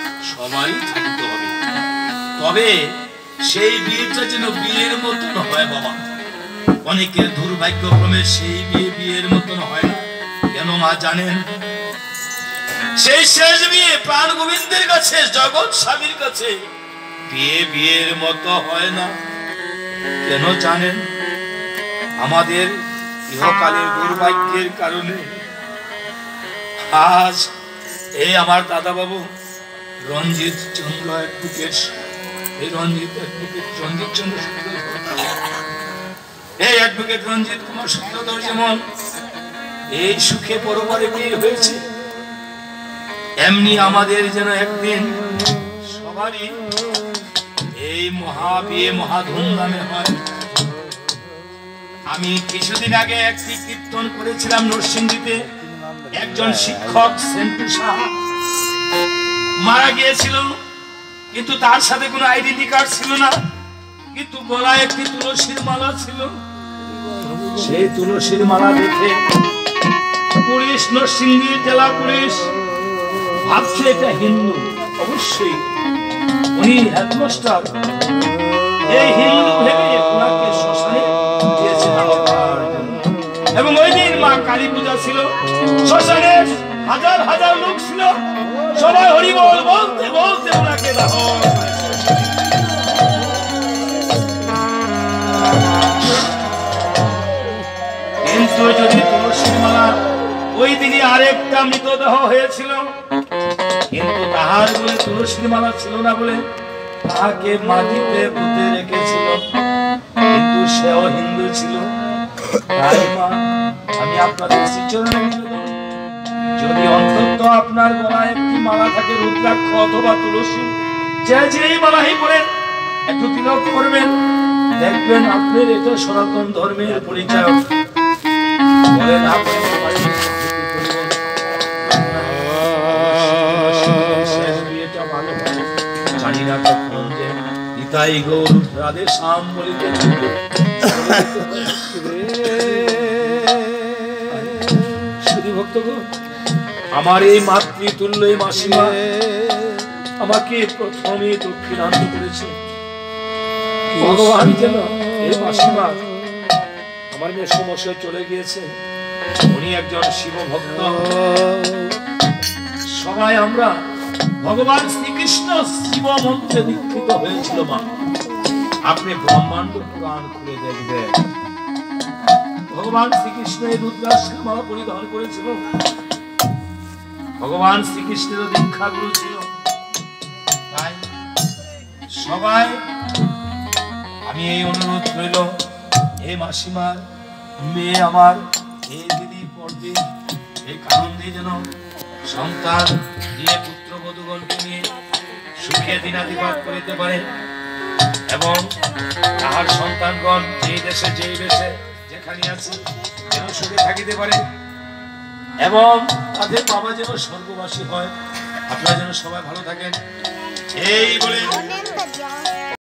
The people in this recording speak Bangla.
সবাই থাকতে হবে, তবে সেই বিয়েটা যেন বিয়ের মতন হয় বাবা। অনেকের দুর্ভাগ্যক্রমে সেই বিয়ে বিয়ের মতন হয় না। কেন মা জানেন? সেই শেষ বিয়ে প্রাণ গোবিন্দের কাছে, জগৎ স্বামীর কাছে বিয়ে বিয়ের মতো হয় না। কেন জানেন? আমাদের ইহকালের দুর্ভাগ্যের কারণে আজ এই আমার দাদা বাবু রঞ্জিত চন্দ্র অ্যাডভোকেট, এই রঞ্জিত অ্যাডভোকেট রঞ্জিত চন্দ্র এই অ্যাডভোকেট রঞ্জিত কুমার সূত্রধর যেমন এই সুখে পরবারে বিয়ে হয়েছে, এমনি আমাদের যেন একদিন সবারই এই মহা বিয়ে মহা ধুমধামে হয়। আমি কিছুদিন আগে একটি কীর্তন করেছিলাম নরসিংদীতে। একজন শিক্ষক সেন্টু সাহা মারা গিয়েছিল, কিন্তু তার সাথে কোনো আইডেন্টি কার্ড ছিল না, কিন্তু গলায় একটি তুলসীর মালা ছিল। সেই তুলসীর মালা দেখে পুলিশ, নরসিংদী জেলা পুলিশ ভাবছে এটা হিন্দু। অবশ্যই উনি হেডমাস্টার, এই হিন্দু ভেবে ওনাকে শ্মশানে দিয়েছে এবং ওই দিন মা কালী পূজা ছিল, শ্মশানে হাজার হাজার লোক ছিল, সবাই হরিবল বলতে বলতে ওনাকে দাহ। কিন্তু যদি তুলসীর মালা ওই দিনই আরেকটা মৃতদেহ হয়েছিল, কিন্তু তাহার বলে তুলসীর মালা ছিল না বলে তাহাকে মাটিতে পুঁতে রেখেছিল, কিন্তু সেও হিন্দু ছিল। তাই মা, আমি আপনাদের শ্রীচরণে যদি অন্তত আপনার গলায় একটি মালা থাকে, রুদ্রাক্ষ অথবা তুলসী, যেই মালাই পড়েন একটু তিলক করবেন, দেখবেন আপনার এটা সনাতন ধর্মের পরিচয়। বলেন আপনি জানি না কখন যে নিতাই গৌর রাধে শ্যাম বলিতে শুধু ভক্তগণ, আমার এই মাতৃতুল্য মাসিমা আমাকে প্রথমে দক্ষিণান্ত করেছে। ভগবান যেন এই মাসিমা, আমার মেয়ে সমস্যা চলে গিয়েছে, উনি একজন শিব ভক্ত। সবাই আমরা ভগবান শ্রীকৃষ্ণ শিব মন্ত্রে দীক্ষিত হয়েছিল মা। আপনি ব্রহ্মাণ্ড পুরাণ খুলে দেখবেন, ভগবান শ্রীকৃষ্ণ এই রুদ্রাক্ষের মালা পরিধান করেছিল। ভগবান শ্রীকৃষ্ণের দীক্ষা গুরু ছিল। তাই সবাই আমি এই অনুরোধ রইল, এই মাসিমার মেয়ে আমার এই দিদি পর্দে এই কারণ দিয়ে যেন সন্তান দিয়ে পুত্রবধূগণকে নিয়ে সুখে দিনাতিপাত করিতে পারে এবং তাহার সন্তানগণ যেই দেশে যেই দেশে যেখানে আছে যেন সুখে থাকিতে পারে এবং তাদের বাবা যেন স্বর্গবাসী হয়। আপনারা যেন সবাই ভালো থাকেন এই বলে